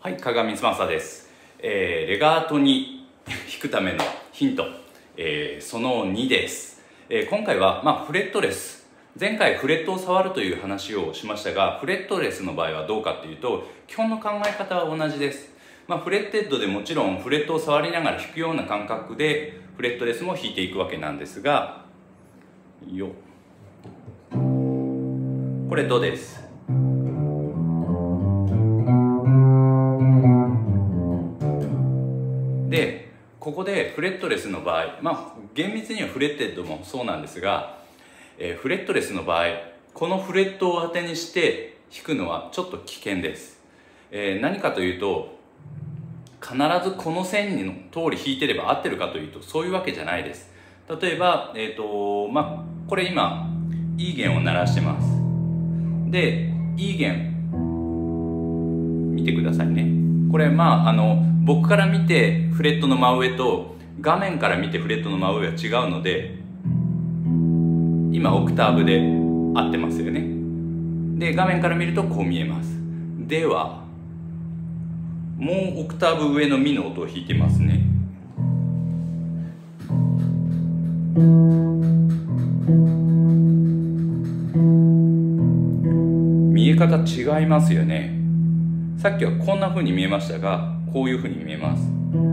はい、加賀光正です。レガートに弾くためのヒント、その2です。今回は、フレットレス。前回フレットを触るという話をしましたが、フレットレスの場合はどうかというと、基本の考え方は同じです。フレッテッドでもちろんフレットを触りながら弾くような感覚でフレットレスも弾いていくわけなんですが、これドです。で、ここでフレットレスの場合、厳密にはフレッテッドもそうなんですが、フレットレスの場合、このフレットを当てにして弾くのはちょっと危険です。何かというと、必ずこの線の通り弾いてれば合ってるかというと、そういうわけじゃないです。例えば、これ今 E 弦を鳴らしてます。で、E 弦見てくださいね。これ僕から見てフレットの真上と画面から見てフレットの真上は違うので、今オクターブで合ってますよね。で、画面から見るとこう見えます。ではもうオクターブ上のミの音を弾いてますね。見え方違いますよね。さっきはこんな風に見えましたが、こういう風に見えます。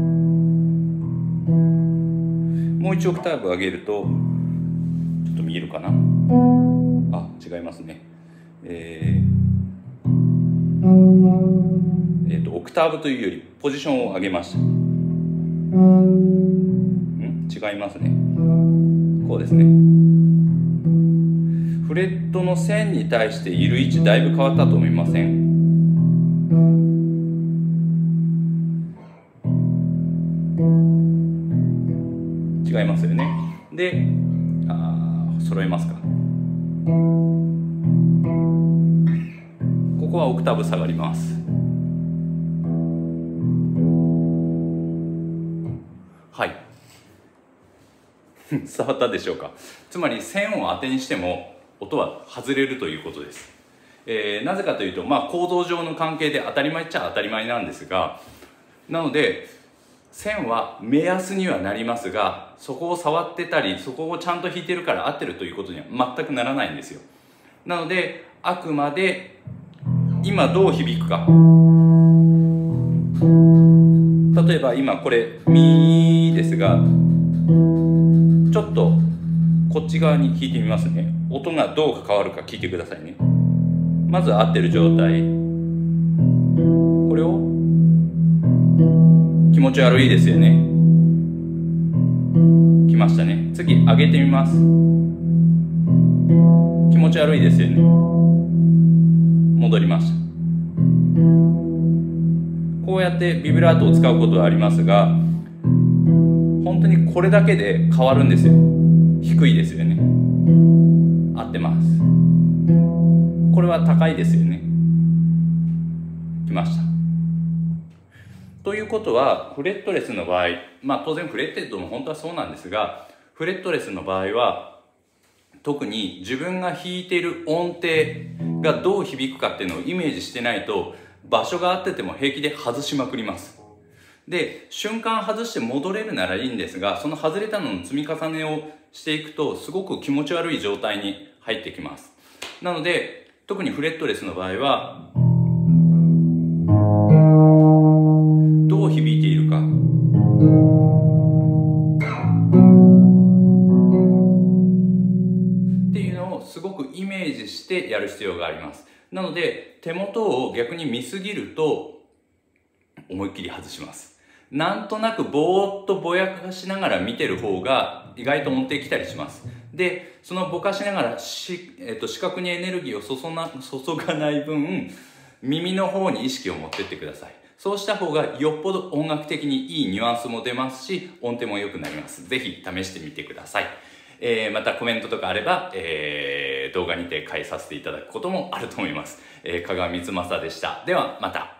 もう1オクターブ上げると、ちょっと見えるかな。違いますね。オクターブというよりポジションを上げました。違いますね。こうですね。フレットの線に対している位置だいぶ変わったと思いません？違いますよね。で、揃えますか。ここはオクターブ下がります。はい。伝わったでしょうか。つまり線を当てにしても音は外れるということです。なぜかというと、構造上の関係で当たり前っちゃ当たり前なんですが、なので線は目安にはなりますが、そこを触ってたりそこをちゃんと弾いてるから合ってるということには全くならないんですよ。なのであくまで今どう響くか、例えば今これミですが、ちょっとこっち側に弾いてみますね。音がどう変わるか聞いてくださいね。まず合ってる状態、これを気持ち悪いですよね。来ましたね。次上げてみます。気持ち悪いですよね。戻りました。こうやってビブラートを使うことはありますが、本当にこれだけで変わるんですよ。低いですよね。合ってます。これは高いですよね。来ました。ということは、フレットレスの場合、当然フレッテッドも本当はそうなんですが、フレットレスの場合は特に自分が弾いている音程がどう響くかっていうのをイメージしてないと、場所が合ってても平気で外しまくります。で、瞬間外して戻れるならいいんですが、その外れたのの積み重ねをしていくとすごく気持ち悪い状態に入ってきます。なので特にフレットレスの場合はどう響いているか、っていうのをすごくイメージしてやる必要があります。なので手元を逆に見すぎると思いっきり外します。なんとなくぼーっとぼやかしながら見てる方が意外と音程きたりします。で、そのぼかしながら視覚にエネルギーを注がない分、耳の方に意識を持ってってください。そうした方がよっぽど音楽的にいいニュアンスも出ますし、音程も良くなります。ぜひ試してみてください。またコメントとかあれば、動画にて返させていただくこともあると思います。加賀光正でした。ではまた。